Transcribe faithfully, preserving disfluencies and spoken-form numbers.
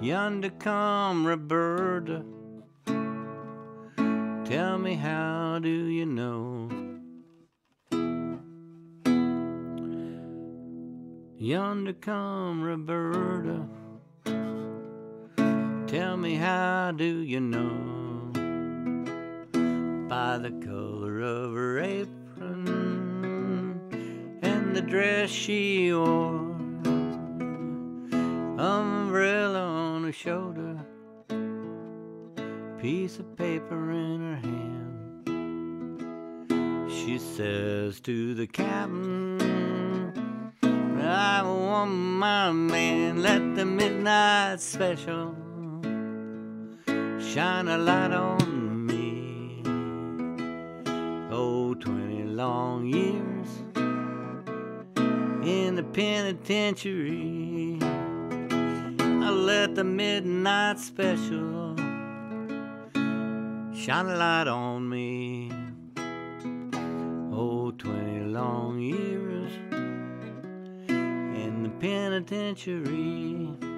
Yonder come Roberta. Tell me, how do you know? Yonder come Roberta. Tell me, how do you know? By the color of her apron and the dress she wore, umbrella on her shoulder, piece of paper in her hand. She says to the captain, I want my man, let the midnight special shine a light on me. Oh, twenty long years in the penitentiary, I let the midnight special shine a light on me. Oh, twenty long years in the penitentiary,